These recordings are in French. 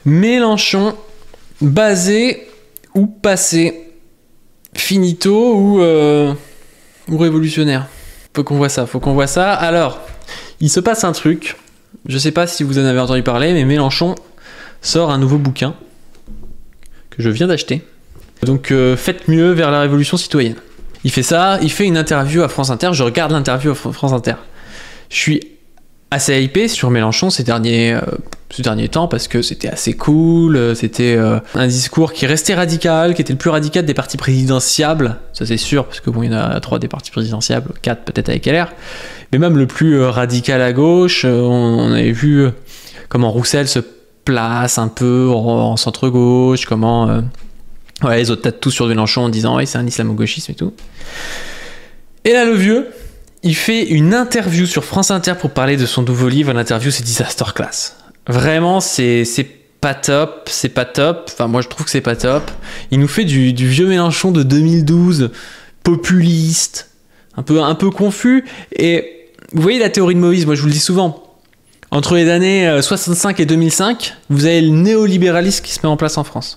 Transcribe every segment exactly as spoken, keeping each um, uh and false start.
Mélenchon, basé ou passé, finito ou, euh, ou révolutionnaire. Faut qu'on voit ça, faut qu'on voit ça. Alors, il se passe un truc, je sais pas si vous en avez entendu parler, mais Mélenchon sort un nouveau bouquin que je viens d'acheter. Donc euh, faites mieux vers la révolution citoyenne. Il fait ça, il fait une interview à France Inter, je regarde l'interview à France Inter. Je suis assez hypé sur Mélenchon ces derniers, euh, ces derniers temps parce que c'était assez cool, euh, c'était euh, un discours qui restait radical, qui était le plus radical des partis présidentiables, ça c'est sûr, parce que bon, il y en a trois des partis présidentiables, quatre peut-être avec L R, mais même le plus euh, radical à gauche, euh, on, on avait vu euh, comment Roussel se place un peu en, en centre-gauche, comment... Euh, Ouais, les autres tâtent tout sur Mélenchon en disant ouais, c'est un islamo-gauchisme et tout. Et là, le vieux, il fait une interview sur France Inter pour parler de son nouveau livre. L'interview, c'est Disaster Class. Vraiment, c'est pas top, c'est pas top. Enfin, moi, je trouve que c'est pas top. Il nous fait du, du vieux Mélenchon de deux mille douze, populiste, un peu, un peu confus. Et vous voyez la théorie de Moïse, moi, je vous le dis souvent. Entre les années soixante-cinq et deux mille cinq, vous avez le néolibéralisme qui se met en place en France.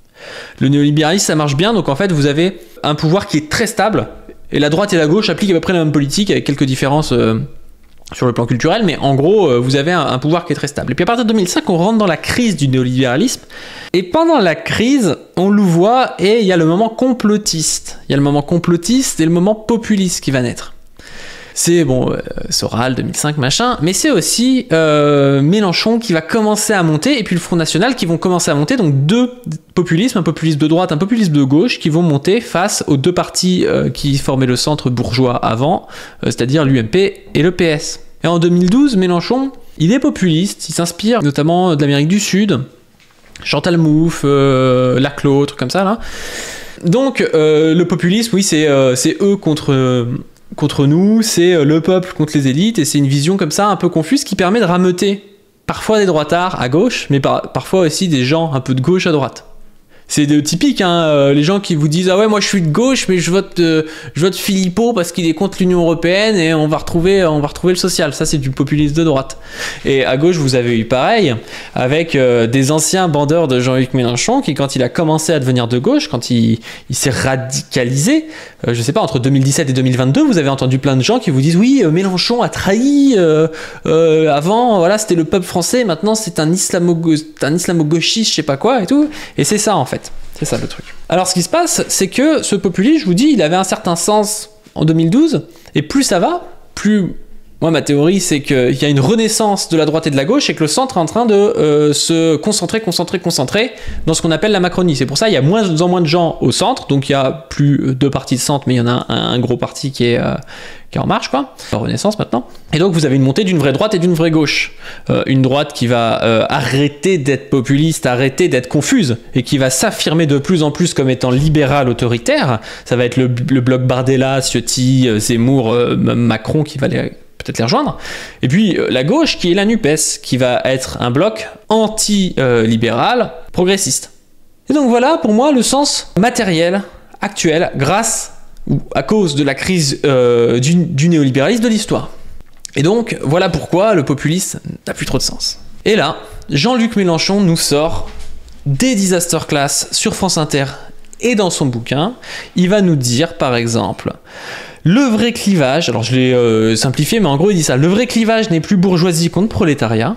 Le néolibéralisme, ça marche bien, donc en fait, vous avez un pouvoir qui est très stable, et la droite et la gauche appliquent à peu près la même politique, avec quelques différences euh, sur le plan culturel, mais en gros, euh, vous avez un, un pouvoir qui est très stable. Et puis à partir de deux mille cinq, on rentre dans la crise du néolibéralisme, et pendant la crise, on le voit, et il y a le moment complotiste. Il y a le moment complotiste et le moment populiste qui va naître. C'est, bon, euh, Soral, deux mille cinq, machin, mais c'est aussi euh, Mélenchon qui va commencer à monter, et puis le Front National qui vont commencer à monter, donc deux populismes, un populisme de droite, un populisme de gauche, qui vont monter face aux deux partis euh, qui formaient le centre bourgeois avant, euh, c'est-à-dire l'U M P et le P S. Et en deux mille douze, Mélenchon, il est populiste, il s'inspire notamment de l'Amérique du Sud, Chantal Mouffe, euh, Laclos, trucs comme ça, là. Donc, euh, le populisme, oui, c'est euh, c'est eux contre... Euh, contre nous, c'est le peuple contre les élites, et c'est une vision comme ça un peu confuse qui permet de rameuter parfois des droitards à gauche, mais par, parfois aussi des gens un peu de gauche à droite. C'est de typique, hein, euh, les gens qui vous disent ah ouais moi je suis de gauche mais je vote euh, je vote Philippot parce qu'il est contre l'Union européenne et on va retrouver on va retrouver le social. Ça c'est du populisme de droite. Et à gauche vous avez eu pareil avec euh, des anciens bandeurs de Jean-Luc Mélenchon qui quand il a commencé à devenir de gauche, quand il, il s'est radicalisé, euh, je sais pas entre deux mille dix-sept et deux mille vingt-deux, vous avez entendu plein de gens qui vous disent oui euh, Mélenchon a trahi euh, euh, avant voilà c'était le peuple français, maintenant c'est un islamo un islamo-gauchiste je sais pas quoi et tout, et c'est ça en fait. C'est ça le truc. Alors ce qui se passe, c'est que ce populisme, je vous dis, il avait un certain sens en deux mille douze, et plus ça va, plus... Moi, ma théorie, c'est qu'il y a une renaissance de la droite et de la gauche, et que le centre est en train de euh, se concentrer, concentrer, concentrer dans ce qu'on appelle la Macronie. C'est pour ça qu'il y a moins en moins de gens au centre, donc il y a plus deux partis de centre, mais il y en a un, un gros parti qui est, euh, qui est en marche, quoi. La Renaissance maintenant. Et donc vous avez une montée d'une vraie droite et d'une vraie gauche. Euh, une droite qui va euh, arrêter d'être populiste, arrêter d'être confuse, et qui va s'affirmer de plus en plus comme étant libéral autoritaire. Ça va être le, le bloc Bardella, Ciotti, Zemmour, euh, Macron qui va les... peut-être les rejoindre. Et puis euh, la gauche qui est la NUPES, qui va être un bloc anti-libéral, euh, progressiste. Et donc voilà pour moi le sens matériel actuel grâce ou à cause de la crise euh, du, du néolibéralisme de l'histoire. Et donc voilà pourquoi le populisme n'a plus trop de sens. Et là, Jean-Luc Mélenchon nous sort des disaster class sur France Inter et dans son bouquin, il va nous dire par exemple... Le vrai clivage, alors je l'ai euh, simplifié, mais en gros il dit ça, le vrai clivage n'est plus bourgeoisie contre prolétariat,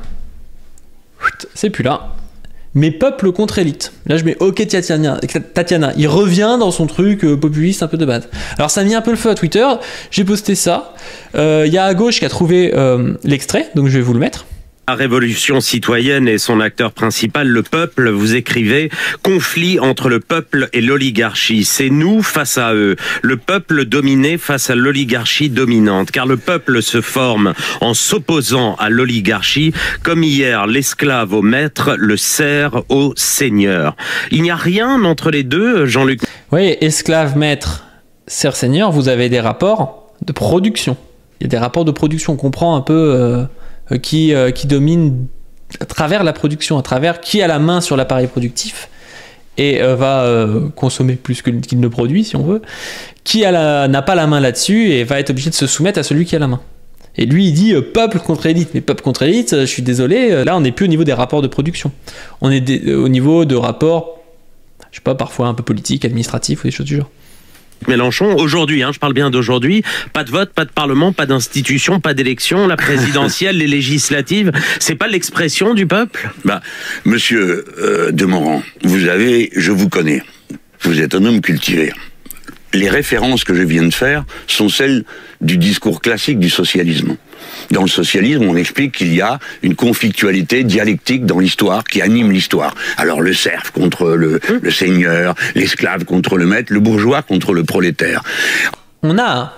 c'est plus là, mais peuple contre élite. Là je mets ok Tatiana, Tatiana. Il revient dans son truc euh, populiste un peu de base. Alors ça a mis un peu le feu à Twitter, j'ai posté ça, il euh, y a à gauche qui a trouvé euh, l'extrait, donc je vais vous le mettre. La révolution citoyenne et son acteur principal, le peuple, vous écrivez, conflit entre le peuple et l'oligarchie. C'est nous face à eux, le peuple dominé face à l'oligarchie dominante, car le peuple se forme en s'opposant à l'oligarchie, comme hier l'esclave au maître, le serf au seigneur. Il n'y a rien entre les deux, Jean-Luc. Oui, esclave, maître, serf, seigneur, vous avez des rapports de production. Il y a des rapports de production, on comprend un peu... Euh... Qui, euh, qui domine à travers la production, à travers qui a la main sur l'appareil productif et euh, va euh, consommer plus que, qu'il ne produit, si on veut, qui n'a pas la main là-dessus et va être obligé de se soumettre à celui qui a la main. Et lui, il dit euh, peuple contre élite. Mais peuple contre élite, euh, je suis désolé, euh, là, on n'est plus au niveau des rapports de production. On est des, euh, au niveau de rapports, je sais pas, parfois un peu politiques, administratifs ou des choses du genre. Mélenchon, aujourd'hui, hein, je parle bien d'aujourd'hui, pas de vote, pas de parlement, pas d'institution, pas d'élection, la présidentielle, les législatives, c'est pas l'expression du peuple? Bah, monsieur euh, Demorand, vous avez, je vous connais, vous êtes un homme cultivé. Les références que je viens de faire sont celles du discours classique du socialisme. Dans le socialisme, on explique qu'il y a une conflictualité dialectique dans l'histoire qui anime l'histoire. Alors le serf contre le, le seigneur, l'esclave contre le maître, le bourgeois contre le prolétaire. On a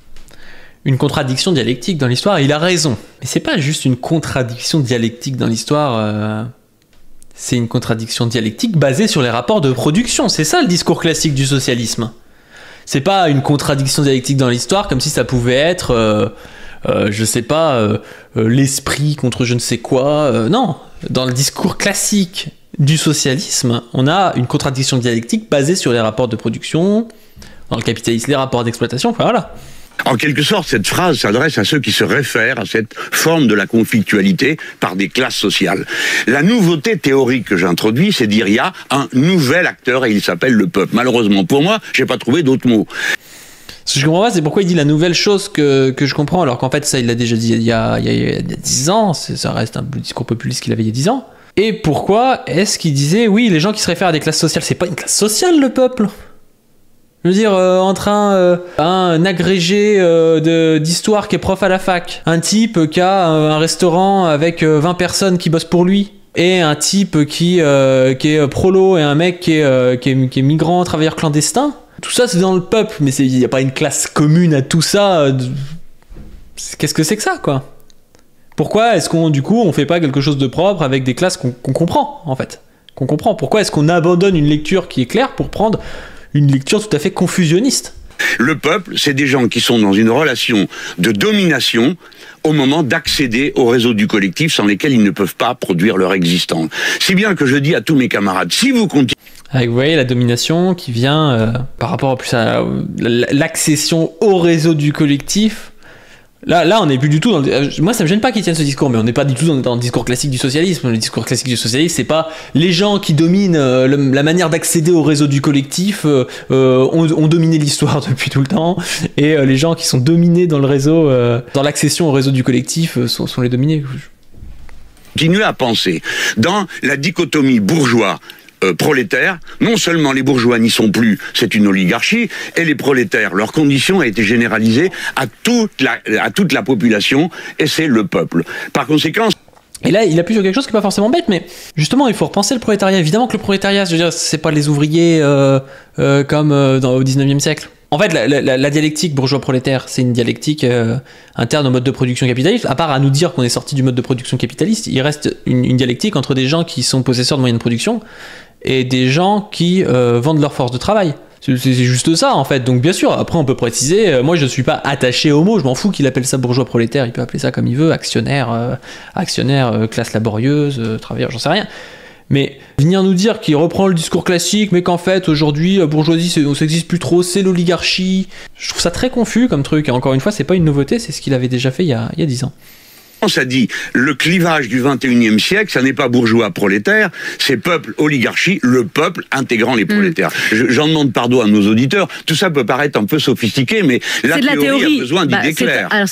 une contradiction dialectique dans l'histoire, et il a raison. Mais c'est pas juste une contradiction dialectique dans l'histoire, euh... c'est une contradiction dialectique basée sur les rapports de production. C'est ça le discours classique du socialisme. C'est pas une contradiction dialectique dans l'histoire comme si ça pouvait être, euh, euh, je sais pas, euh, euh, l'esprit contre je ne sais quoi. Euh, non, dans le discours classique du socialisme, on a une contradiction dialectique basée sur les rapports de production, dans le capitalisme, les rapports d'exploitation, enfin voilà. En quelque sorte, cette phrase s'adresse à ceux qui se réfèrent à cette forme de la conflictualité par des classes sociales. La nouveauté théorique que j'introduis, c'est dire il y a un nouvel acteur et il s'appelle le peuple. Malheureusement pour moi, j'ai pas trouvé d'autres mots. Ce que je comprends pas, c'est pourquoi il dit la nouvelle chose que, que je comprends, alors qu'en fait ça il l'a déjà dit il y a, il y a, il y a dix ans, ça reste un discours populiste qu'il avait il y a dix ans. Et pourquoi est-ce qu'il disait oui, les gens qui se réfèrent à des classes sociales, c'est pas une classe sociale le peuple? Je veux dire, euh, entre un, euh, un agrégé euh, de, d'histoire qui est prof à la fac, un type qui a un, un restaurant avec euh, vingt personnes qui bossent pour lui, et un type qui, euh, qui est prolo et un mec qui est, euh, qui est, qui est migrant, travailleur clandestin, tout ça c'est dans le peuple, mais il n'y a pas une classe commune à tout ça. Euh, qu'est-ce que c'est que ça, quoi? Pourquoi est-ce qu'on, du coup, on fait pas quelque chose de propre avec des classes qu'on, qu'on comprend, en fait? Qu'on comprend. Pourquoi est-ce qu'on abandonne une lecture qui est claire pour prendre une lecture tout à fait confusionniste? Le peuple, c'est des gens qui sont dans une relation de domination au moment d'accéder au réseau du collectif sans lesquels ils ne peuvent pas produire leur existence. Si bien que je dis à tous mes camarades, si vous continuez... Avec, vous voyez, la domination qui vient euh, par rapport à, plus à l'accession au réseau du collectif. Là, là, on n'est plus du tout dans le... Moi, ça me gêne pas qu'ils tiennent ce discours, mais on n'est pas du tout dans, dans le discours classique du socialisme. Le discours classique du socialisme, c'est pas les gens qui dominent euh, le, la manière d'accéder au réseau du collectif euh, euh, ont, ont dominé l'histoire depuis tout le temps, et euh, les gens qui sont dominés dans le réseau, euh, dans l'accession au réseau du collectif, euh, sont, sont les dominés. Continuez à penser dans la dichotomie bourgeois Euh, prolétaires, non seulement les bourgeois n'y sont plus, c'est une oligarchie, et les prolétaires, leur condition a été généralisée à toute la, à toute la population, et c'est le peuple. Par conséquent... Et là, il appuie sur quelque chose qui n'est pas forcément bête, mais justement, il faut repenser le prolétariat. Évidemment que le prolétariat, je veux dire, c'est pas les ouvriers euh, euh, comme euh, dans, au dix-neuvième siècle. En fait, la, la, la dialectique bourgeois-prolétaire, c'est une dialectique euh, interne au mode de production capitaliste. À part à nous dire qu'on est sorti du mode de production capitaliste, il reste une, une dialectique entre des gens qui sont possesseurs de moyens de production et des gens qui euh, vendent leur force de travail. C'est, c'est juste ça, en fait. Donc, bien sûr, après, on peut préciser, euh, moi, je ne suis pas attaché au mot, je m'en fous qu'il appelle ça bourgeois-prolétaire, il peut appeler ça comme il veut, actionnaire, euh, actionnaire euh, classe laborieuse, euh, travailleur, j'en sais rien. Mais venir nous dire qu'il reprend le discours classique, mais qu'en fait, aujourd'hui, la bourgeoisie, c'est, ça n'existe plus trop, c'est l'oligarchie. Je trouve ça très confus comme truc. Et encore une fois, c'est pas une nouveauté, c'est ce qu'il avait déjà fait il y a, il y a dix ans. Ça dit, le clivage du vingt et unième siècle, ça n'est pas bourgeois-prolétaire, c'est peuple-oligarchie, le peuple intégrant les prolétaires. Mmh. Je, j'en demande pardon à nos auditeurs, tout ça peut paraître un peu sophistiqué, mais la, théorie, la théorie a besoin d'idées bah, claires. Alors,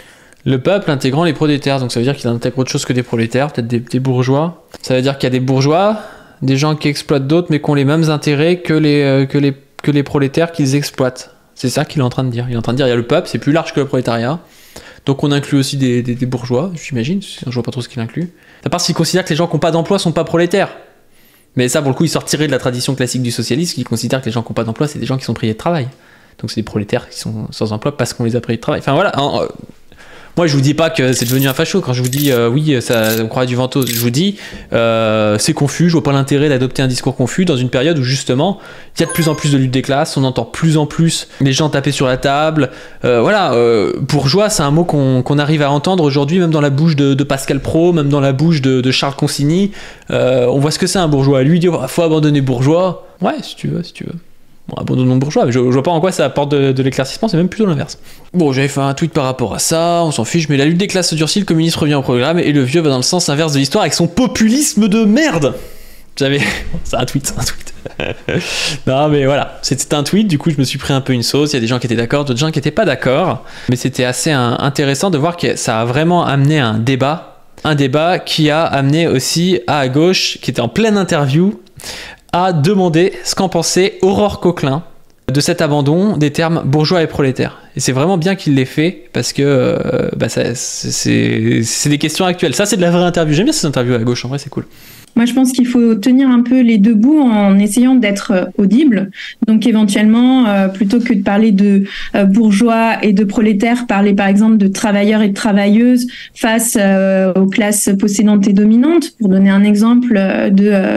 le peuple intégrant les prolétaires, donc ça veut dire qu'il intègre autre chose que des prolétaires, peut-être des, des bourgeois. Ça veut dire qu'il y a des bourgeois, des gens qui exploitent d'autres, mais qui ont les mêmes intérêts que les, euh, que les, que les prolétaires qu'ils exploitent. C'est ça qu'il est en train de dire. Il est en train de dire, il y a le peuple, c'est plus large que le prolétariat. Donc on inclut aussi des, des, des bourgeois, j'imagine, je vois pas trop ce qu'il inclut. À part s'il considère que les gens qui n'ont pas d'emploi sont pas prolétaires. Mais ça, pour le coup, il sortirait de la tradition classique du socialisme, qui considère que les gens qui n'ont pas d'emploi, c'est des gens qui sont privés de travail. Donc c'est des prolétaires qui sont sans emploi parce qu'on les a privés de travail. Enfin voilà, en, euh, moi je vous dis pas que c'est devenu un facho, quand je vous dis euh, oui, ça, on croit du ventose, je vous dis euh, c'est confus, je vois pas l'intérêt d'adopter un discours confus dans une période où justement il y a de plus en plus de lutte des classes, on entend plus en plus les gens taper sur la table, euh, voilà, euh, bourgeois c'est un mot qu'on, qu'on arrive à entendre aujourd'hui même dans la bouche de, de Pascal Praud, même dans la bouche de, de Charles Consigny, euh, on voit ce que c'est un bourgeois, lui il dit oh, faut abandonner bourgeois, ouais si tu veux, si tu veux. Bon, abandonnons bourgeois, mais je, je vois pas en quoi ça apporte de, de l'éclaircissement, c'est même plutôt l'inverse. Bon, j'avais fait un tweet par rapport à ça, on s'en fiche, mais la lutte des classes se durcit, le communisme revient au programme, et le vieux va dans le sens inverse de l'histoire avec son populisme de merde. J'avais... c'est un tweet, c'est un tweet. Non mais voilà, c'était un tweet, du coup je me suis pris un peu une sauce, il y a des gens qui étaient d'accord, d'autres gens qui étaient pas d'accord, mais c'était assez un, intéressant de voir que ça a vraiment amené un débat, un débat qui a amené aussi à gauche, qui était en pleine interview, à demander ce qu'en pensait Aurore Coquelin de cet abandon des termes bourgeois et prolétaires. Et c'est vraiment bien qu'il l'ait fait, parce que euh, bah ça, c'est, c'est des questions actuelles. Ça c'est de la vraie interview, j'aime bien ces interviews à gauche, en vrai c'est cool. Moi, je pense qu'il faut tenir un peu les deux bouts en essayant d'être euh, audible. Donc, éventuellement, euh, plutôt que de parler de euh, bourgeois et de prolétaires, parler par exemple de travailleurs et de travailleuses face euh, aux classes possédantes et dominantes, pour donner un exemple euh, de... Euh...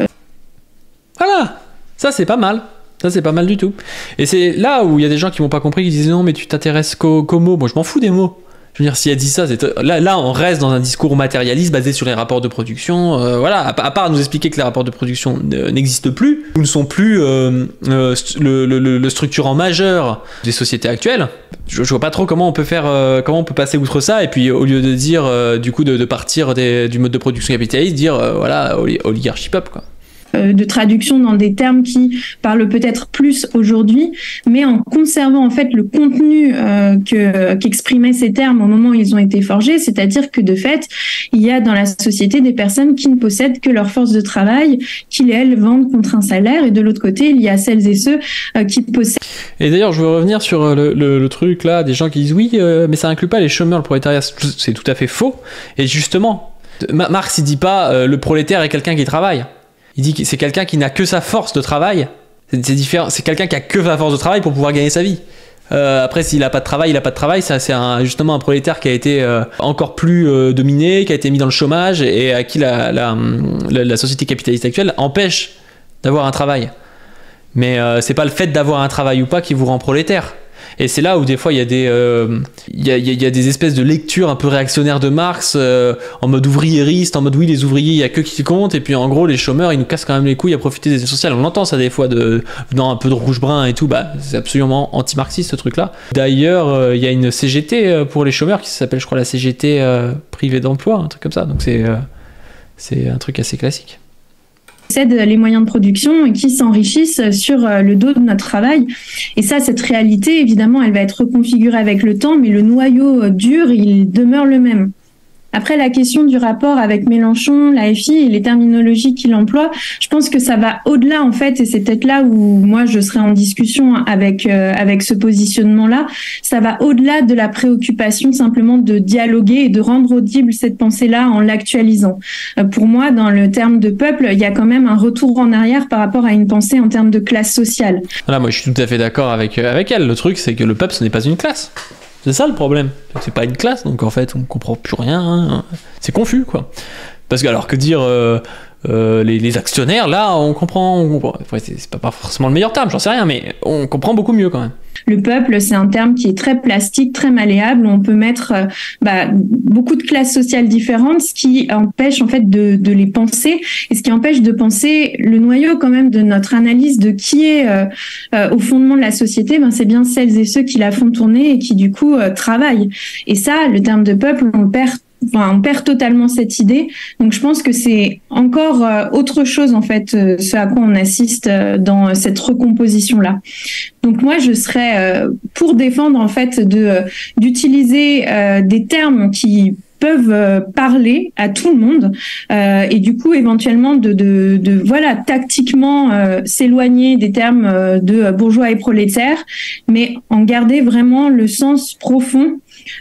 Voilà, ça c'est pas mal. Ça c'est pas mal du tout. Et c'est là où il y a des gens qui m'ont pas compris, qui disent non mais tu t'intéresses qu'aux, qu'aux mots. Moi je m'en fous des mots. Je veux dire, si elle dit ça, c'est... Là, là, on reste dans un discours matérialiste basé sur les rapports de production. Euh, voilà, à, à part nous expliquer que les rapports de production euh, n'existent plus, ou ne sont plus euh, euh, le, le, le structurant majeur des sociétés actuelles. Je, je vois pas trop comment on peut faire, euh, comment on peut passer outre ça. Et puis, au lieu de dire, euh, du coup, de, de partir des, du mode de production capitaliste, dire, euh, voilà, oligarchie peuple, quoi. De traduction dans des termes qui parlent peut-être plus aujourd'hui, mais en conservant en fait le contenu euh, que, qu'exprimaient ces termes au moment où ils ont été forgés, c'est-à-dire que de fait, il y a dans la société des personnes qui ne possèdent que leur force de travail, qui elles vendent contre un salaire, et de l'autre côté, il y a celles et ceux euh, qui possèdent... Et d'ailleurs, je veux revenir sur le, le, le truc là, des gens qui disent oui, euh, mais ça inclut pas les chômeurs, le prolétariat, c'est tout à fait faux. Et justement, Marx il dit pas euh, le prolétaire est quelqu'un qui travaille. Il dit que c'est quelqu'un qui n'a que sa force de travail. C'est, c'est différent. C'est quelqu'un qui a que sa force de travail pour pouvoir gagner sa vie. Euh, après, s'il n'a pas de travail, il n'a pas de travail. Ça, c'est un, justement un prolétaire qui a été euh, encore plus euh, dominé, qui a été mis dans le chômage et à qui la, la, la, la société capitaliste actuelle empêche d'avoir un travail. Mais euh, c'est pas le fait d'avoir un travail ou pas qui vous rend prolétaire. Et c'est là où des fois il y a des euh, il y a, il y a des espèces de lectures un peu réactionnaires de Marx euh, en mode ouvriériste, en mode oui les ouvriers il y a que qui compte, et puis en gros les chômeurs ils nous cassent quand même les couilles à profiter des aides sociales. On entend ça des fois de venant un peu de rouge-brun et tout, bah c'est absolument anti-marxiste ce truc là. D'ailleurs euh, il y a une C G T pour les chômeurs qui s'appelle je crois la C G T euh, privée d'emploi, un truc comme ça, donc c'est euh, c'est un truc assez classique. Possèdent les moyens de production et qui s'enrichissent sur le dos de notre travail. Et ça, cette réalité, évidemment, elle va être reconfigurée avec le temps, mais le noyau dur, il demeure le même. Après, la question du rapport avec Mélenchon, l'A F I et les terminologies qu'il emploie, je pense que ça va au-delà, en fait, et c'est peut-être là où moi, je serai en discussion avec euh, avec ce positionnement-là. Ça va au-delà de la préoccupation simplement de dialoguer et de rendre audible cette pensée-là en l'actualisant. Euh, pour moi, dans le terme de peuple, il y a quand même un retour en arrière par rapport à une pensée en termes de classe sociale. Voilà, moi, je suis tout à fait d'accord avec, avec elle. Le truc, c'est que le peuple, ce n'est pas une classe. C'est ça le problème, c'est pas une classe, donc en fait on comprend plus rien, hein. C'est confus quoi. Parce que alors que dire euh, euh, les, les actionnaires, là on comprend, on comprend. Enfin, c'est, c'est pas forcément le meilleur terme, j'en sais rien, mais on comprend beaucoup mieux quand même. Le peuple, c'est un terme qui est très plastique, très malléable. On peut mettre euh, bah, beaucoup de classes sociales différentes, ce qui empêche en fait de, de les penser, et ce qui empêche de penser le noyau quand même de notre analyse de qui est euh, euh, au fondement de la société. Ben c'est bien celles et ceux qui la font tourner et qui du coup euh, travaillent. Et ça, le terme de peuple, on le perd. Enfin, on perd totalement cette idée. Donc, je pense que c'est encore euh, autre chose, en fait, euh, ce à quoi on assiste euh, dans cette recomposition-là. Donc, moi, je serais euh, pour défendre, en fait, de euh, d'utiliser euh, des termes qui peuvent euh, parler à tout le monde euh, et du coup éventuellement de de, de voilà tactiquement euh, s'éloigner des termes euh, de bourgeois et prolétaires, mais en garder vraiment le sens profond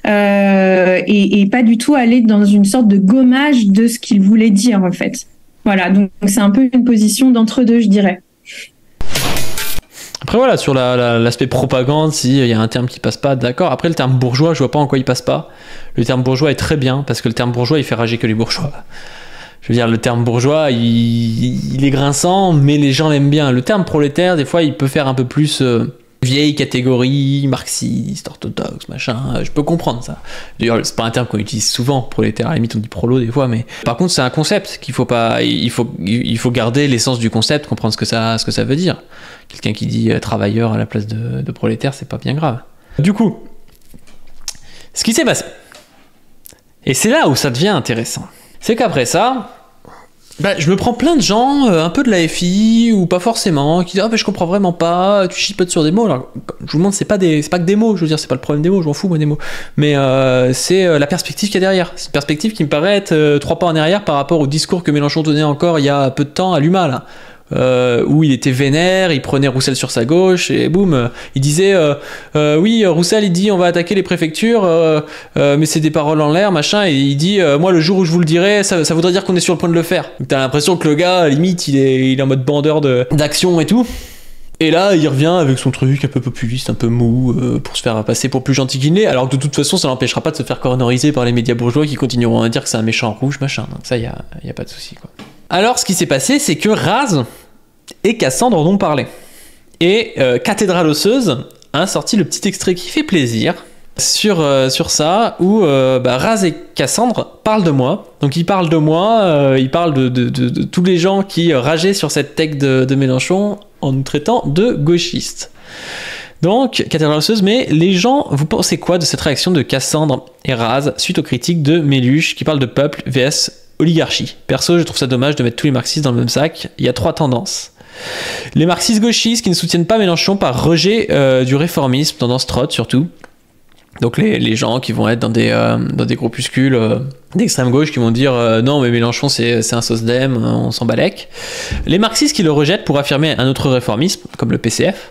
euh, et, et pas du tout aller dans une sorte de gommage de ce qu'il voulait dire en fait. Voilà, donc c'est un peu une position d'entre-deux, je dirais. Après voilà, sur la, la, l'aspect propagande, s'il y a un terme qui passe pas, d'accord. Après le terme bourgeois, je vois pas en quoi il passe pas. Le terme bourgeois est très bien, parce que le terme bourgeois, il fait rager que les bourgeois. Je veux dire, le terme bourgeois, il, il est grinçant, mais les gens l'aiment bien. Le terme prolétaire, des fois, il peut faire un peu plus euh, vieille catégorie, marxiste, orthodoxe, machin, je peux comprendre ça. D'ailleurs, c'est pas un terme qu'on utilise souvent, prolétaire, à la limite on dit prolo des fois, mais par contre c'est un concept qu'il faut pas, il faut, il faut garder l'essence du concept, comprendre ce que ça, ce que ça veut dire. Quelqu'un qui dit euh, travailleur à la place de, de prolétaire, c'est pas bien grave. Du coup, ce qui s'est passé, et c'est là où ça devient intéressant, c'est qu'après ça, bah, je me prends plein de gens, euh, un peu de la F I, ou pas forcément, qui disent « Ah, mais je comprends vraiment pas, tu chipotes sur des mots. » Alors, je vous montre, c'est pas, des, c'est pas que des mots, je veux dire, c'est pas le problème des mots, je m'en fous, moi, des mots. Mais euh, c'est euh, la perspective qu'il y a derrière. C'est une perspective qui me paraît être euh, trois pas en arrière par rapport au discours que Mélenchon tenait encore il y a peu de temps à l'U M A, là. Euh, où il était vénère, il prenait Roussel sur sa gauche et boum, euh, il disait euh, euh, oui, Roussel il dit on va attaquer les préfectures, euh, euh, mais c'est des paroles en l'air, machin, et il dit euh, moi le jour où je vous le dirai, ça, ça voudrait dire qu'on est sur le point de le faire. Donc t'as l'impression que le gars, limite, il est, il est en mode bandeur de, d'action et tout. Et là, il revient avec son truc un peu populiste, un peu mou, euh, pour se faire passer pour plus gentil qu'il n'est, alors que de toute façon, ça l'empêchera pas de se faire corneriser par les médias bourgeois qui continueront à dire que c'est un méchant rouge, machin. Donc ça, il y a, y a pas de souci, quoi. Alors, ce qui s'est passé, c'est que Raz et Cassandre en ont parlé. Et euh, Cathédrale Osseuse a sorti le petit extrait qui fait plaisir sur, euh, sur ça, où euh, bah, Raz et Cassandre parlent de moi. Donc ils parlent de moi, euh, ils parlent de, de, de, de tous les gens qui rageaient sur cette tech de, de Mélenchon en nous traitant de gauchistes. Donc, Cathédrale Osseuse, mais les gens, vous pensez quoi de cette réaction de Cassandre et Raz suite aux critiques de Méluche qui parle de peuple vs oligarchie? Perso, je trouve ça dommage de mettre tous les marxistes dans le même sac. Il y a trois tendances. Les marxistes gauchistes qui ne soutiennent pas Mélenchon par rejet euh, du réformisme, tendance trotte surtout. Donc les, les gens qui vont être dans des, euh, dans des groupuscules euh, d'extrême gauche qui vont dire euh, non mais Mélenchon c'est, c'est un sosdem, on s'en balèque. Les marxistes qui le rejettent pour affirmer un autre réformisme, comme le P C F.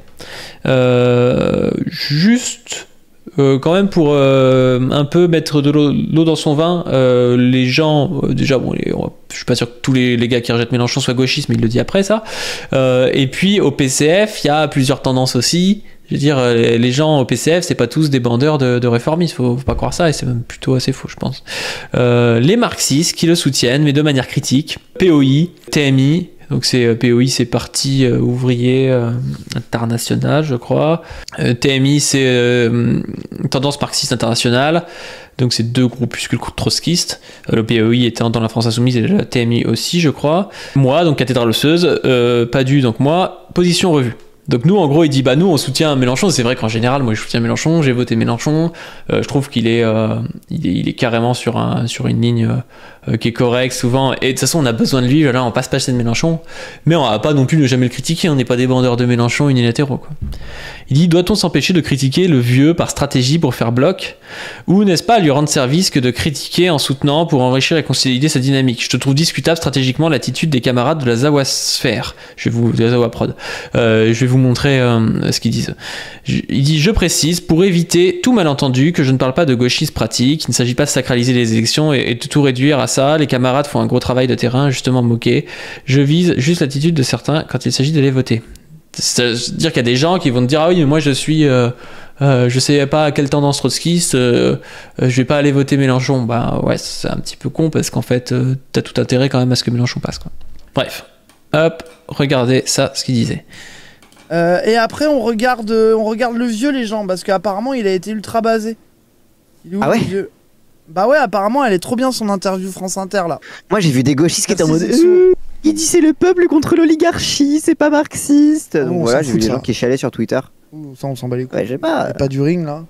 Euh, juste... Euh, quand même pour euh, un peu mettre de l'eau, l'eau dans son vin, euh, les gens, euh, déjà bon, les, on, je suis pas sûr que tous les, les gars qui rejettent Mélenchon soient gauchistes, mais il le dit après ça. Euh, et puis au P C F, il y a plusieurs tendances aussi. Je veux dire, les, les gens au P C F, c'est pas tous des bandeurs de, de réformistes, faut, faut pas croire ça, et c'est même plutôt assez faux, je pense. Euh, les marxistes qui le soutiennent, mais de manière critique, P O I, T M I. Donc c'est P O I, c'est Parti euh, ouvrier euh, international, je crois. Euh, T M I, c'est euh, Tendance marxiste internationale. Donc c'est deux groupuscules trotskistes. Euh, le P O I étant dans la France insoumise et la T M I aussi, je crois. Moi, donc Cathédrale Osseuse, euh, pas du, donc moi, position revue. Donc nous, en gros, il dit, bah nous, on soutient Mélenchon. C'est vrai qu'en général, moi, je soutiens Mélenchon, j'ai voté Mélenchon. Euh, je trouve qu'il est, euh, il est, il est carrément sur, un, sur une ligne euh, qui est correcte souvent. Et de toute façon, on a besoin de lui. Là, on passe pas chez de Mélenchon. Mais on va pas non plus ne jamais le critiquer. On n'est pas des bandeurs de Mélenchon unilatéraux, quoi. Il dit, doit-on s'empêcher de critiquer le vieux par stratégie pour faire bloc? Ou n'est-ce pas lui rendre service que de critiquer en soutenant pour enrichir et consolider sa dynamique? Je te trouve discutable stratégiquement l'attitude des camarades de la Zawasphère. Je vais vous, de la Zawaprod. Euh, je vais vous montrer euh, ce qu'ils disent. Je, il dit, je précise, pour éviter tout malentendu, que je ne parle pas de gauchisme pratique, il ne s'agit pas de sacraliser les élections et, et de tout réduire à ça. Les camarades font un gros travail de terrain, justement moqué. Je vise juste l'attitude de certains quand il s'agit d'aller voter. C'est-à-dire qu'il y a des gens qui vont te dire, ah oui, mais moi je suis, euh, euh, je sais pas à quelle tendance trotskiste, euh, euh, je vais pas aller voter Mélenchon. Bah ouais, c'est un petit peu con parce qu'en fait, euh, t'as tout intérêt quand même à ce que Mélenchon passe, quoi. Bref, hop, regardez ça, ce qu'il disait. Euh, et après, on regarde, on regarde le vieux, les gens, parce qu'apparemment, il a été ultra basé. Il est où, ah ouais le vieux? Bah ouais, apparemment, elle est trop bien son interview France Inter là. Moi, j'ai vu des gauchistes qui étaient en mode. Euh, il dit c'est le peuple contre l'oligarchie, c'est pas marxiste. Oh, donc voilà, j'ai vu des gens qui chialaient sur Twitter. Ouh, ça, on s'en bat les couilles. Ouais, j'ai pas. Pas du ring là.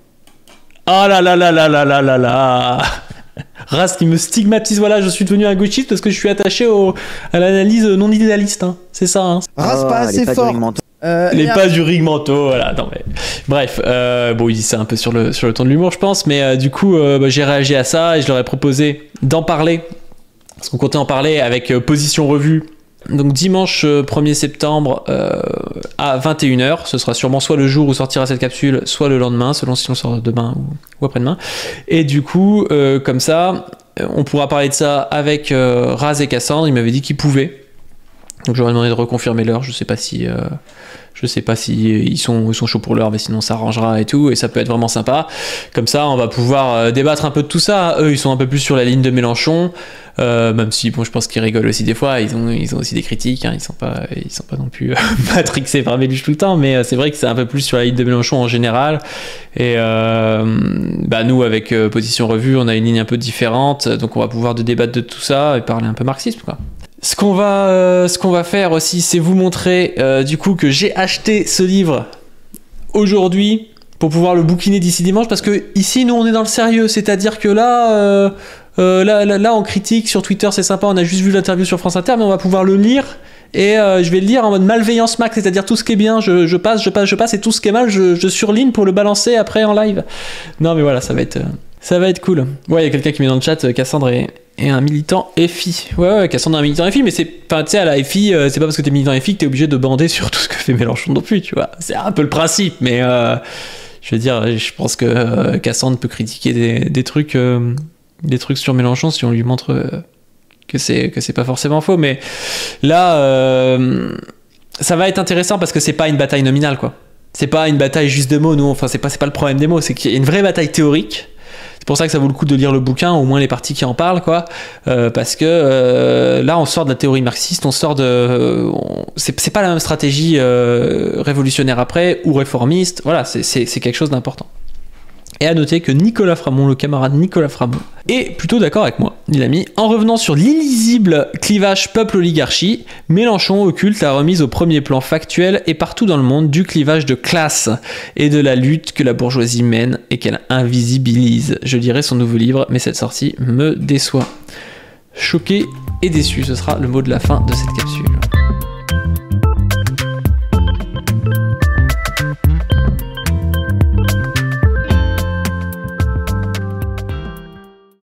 Oh là là là là là là là là. Raz qui me stigmatise, voilà, je suis devenu un gauchiste parce que je suis attaché au, à l'analyse non idéaliste, hein. C'est ça, hein. Raz oh, pas assez fort. Euh, les pas du rigmanto, voilà. Non, mais... Bref, euh, bon, il dit ça un peu sur le, sur le ton de l'humour, je pense, mais euh, du coup, euh, bah, j'ai réagi à ça et je leur ai proposé d'en parler, parce qu'on comptait en parler avec euh, Position Revue. Donc dimanche euh, premier septembre euh, à vingt et une heures, ce sera sûrement soit le jour où sortira cette capsule, soit le lendemain, selon si on sort demain ou, ou après-demain. Et du coup, euh, comme ça, on pourra parler de ça avec euh, Raz et Cassandre. Il m'avait dit qu'il pouvait. Donc j'aurais demandé de reconfirmer l'heure, je sais pas si... Euh, je sais pas si ils sont, ils sont chauds pour l'heure, mais sinon ça arrangera et tout, et ça peut être vraiment sympa. Comme ça, on va pouvoir euh, débattre un peu de tout ça. Eux, ils sont un peu plus sur la ligne de Mélenchon, euh, même si, bon, je pense qu'ils rigolent aussi des fois, ils ont, ils ont aussi des critiques, hein, ils sont pas, ils sont pas non plus matrixés par Méluche tout le temps, mais euh, c'est vrai que c'est un peu plus sur la ligne de Mélenchon en général. Et euh, bah nous, avec euh, Position Revue, on a une ligne un peu différente, donc on va pouvoir de débattre de tout ça et parler un peu marxisme, quoi. Ce qu'on va, euh, ce qu'on va faire aussi, c'est vous montrer euh, du coup que j'ai acheté ce livre aujourd'hui pour pouvoir le bouquiner d'ici dimanche, parce que ici nous on est dans le sérieux, c'est-à-dire que là, euh, euh, là, là, là on critique sur Twitter, c'est sympa, on a juste vu l'interview sur France Inter, mais on va pouvoir le lire. Et euh, je vais le lire en mode malveillance max, c'est-à-dire tout ce qui est bien, je, je passe, je passe, je passe, et tout ce qui est mal, je, je surligne pour le balancer après en live. Non mais voilà, ça va être, ça va être cool. Ouais, il y a quelqu'un qui met dans le chat, Cassandre est, est un militant F I. Ouais, ouais, Cassandre est un militant F I, mais c'est, enfin, tu sais, à la F I, euh, c'est pas parce que t'es militant F I que t'es obligé de bander sur tout ce que fait Mélenchon non plus, tu vois. C'est un peu le principe, mais euh, je veux dire, je pense que euh, Cassandre peut critiquer des, des trucs, euh, des trucs sur Mélenchon si on lui montre. Euh, que c'est que c'est pas forcément faux, mais là euh, ça va être intéressant parce que c'est pas une bataille nominale, quoi. C'est pas une bataille juste de mots, nous, enfin c'est pas c'est pas le problème des mots, c'est qu'il y a une vraie bataille théorique. C'est pour ça que ça vaut le coup de lire le bouquin, au moins les parties qui en parlent, quoi, euh, parce que euh, là on sort de la théorie marxiste, on sort de euh, on, c'est, c'est pas la même stratégie euh, révolutionnaire après ou réformiste, voilà, c'est, c'est, c'est quelque chose d'important. Et à noter que Nicolas Framont, le camarade Nicolas Framont, est plutôt d'accord avec moi. Il a mis, en revenant sur l'illisible clivage peuple-oligarchie, Mélenchon occulte la remise au premier plan factuel et partout dans le monde du clivage de classe et de la lutte que la bourgeoisie mène et qu'elle invisibilise. Je lirai son nouveau livre, mais cette sortie me déçoit. Choqué et déçu, ce sera le mot de la fin de cette capsule.